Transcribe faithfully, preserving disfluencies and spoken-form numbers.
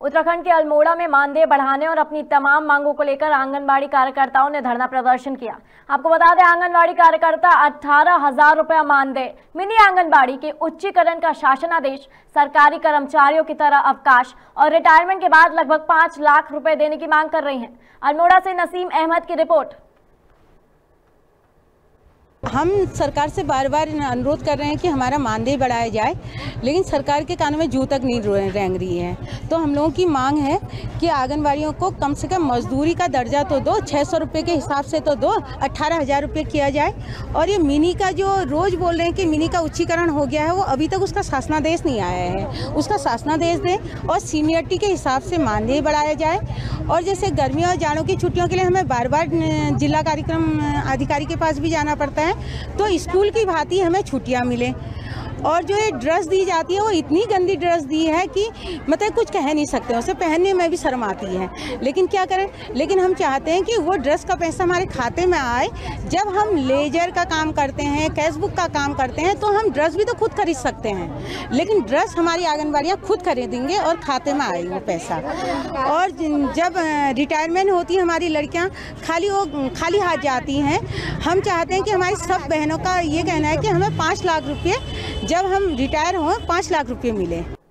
उत्तराखंड के अल्मोड़ा में मानदेय बढ़ाने और अपनी तमाम मांगों को लेकर आंगनबाड़ी कार्यकर्ताओं ने धरना प्रदर्शन किया। आपको बता दें, आंगनबाड़ी कार्यकर्ता अठारह हजार रुपया मानदेय, मिनी आंगनबाड़ी के उच्चीकरण का शासनादेश, सरकारी कर्मचारियों की तरह अवकाश और रिटायरमेंट के बाद लगभग पांच लाख रुपए देने की मांग कर रही हैं। अल्मोड़ा से नसीम अहमद की रिपोर्ट। हम सरकार से बार बार अनुरोध कर रहे हैं कि हमारा मानदेय बढ़ाया जाए, लेकिन सरकार के कानों में जू तक नहीं रेंग रही है। तो हम लोगों की मांग है कि आंगनबाड़ियों को कम से कम मजदूरी का दर्जा तो दो, छः सौ रुपये के हिसाब से तो दो, अट्ठारह हज़ार रुपये किया जाए। और ये मिनी का जो रोज़ बोल रहे हैं कि मिनी का उच्चीकरण हो गया है, वो अभी तक उसका शासनादेश नहीं आया है, उसका शासनादेश दें और सीनियरिटी के हिसाब से मानदेय बढ़ाया जाए। और जैसे गर्मियों और जाड़ों की छुट्टियों के लिए हमें बार बार जिला कार्यक्रम अधिकारी के पास भी जाना पड़ता है, तो स्कूल की भांति हमें छुट्टियां मिलें। और जो ये ड्रेस दी जाती है वो इतनी गंदी ड्रेस दी है कि मतलब कुछ कह नहीं सकते, उसे पहनने में भी शर्म आती है, लेकिन क्या करें। लेकिन हम चाहते हैं कि वो ड्रेस का पैसा हमारे खाते में आए। जब हम लेजर का काम करते हैं, कैशबुक का काम करते हैं, तो हम ड्रेस भी तो खुद खरीद सकते हैं, लेकिन ड्रेस हमारी आंगनबाड़ियाँ खुद खरीदेंगे और खाते में आए वो पैसा। और जब रिटायरमेंट होती है हमारी लड़कियाँ खाली वो खाली हाथ जाती हैं। हम चाहते हैं कि हमारी सब बहनों का ये कहना है कि हमें पाँच लाख रुपये जब हम रिटायर हों, पाँच लाख रुपये मिले।